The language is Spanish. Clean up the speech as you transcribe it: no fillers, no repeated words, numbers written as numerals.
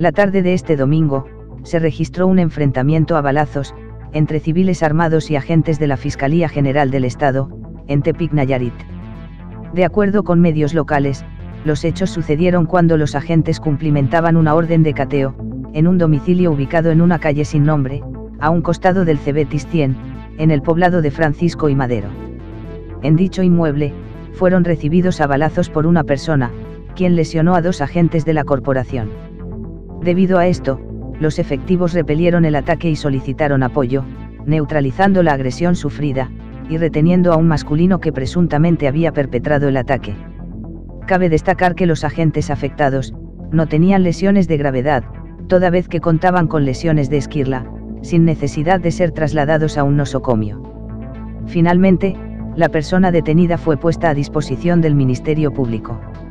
La tarde de este domingo, se registró un enfrentamiento a balazos, entre civiles armados y agentes de la Fiscalía General del Estado, en Tepic, Nayarit. De acuerdo con medios locales, los hechos sucedieron cuando los agentes cumplimentaban una orden de cateo, en un domicilio ubicado en una calle sin nombre, a un costado del Cebetis 100, en el poblado de Francisco y Madero. En dicho inmueble, fueron recibidos a balazos por una persona, quien lesionó a 2 agentes de la corporación. Debido a esto, los efectivos repelieron el ataque y solicitaron apoyo, neutralizando la agresión sufrida, y reteniendo a un masculino que presuntamente había perpetrado el ataque. Cabe destacar que los agentes afectados no tenían lesiones de gravedad, toda vez que contaban con lesiones de esquirla, sin necesidad de ser trasladados a un nosocomio. Finalmente, la persona detenida fue puesta a disposición del Ministerio Público.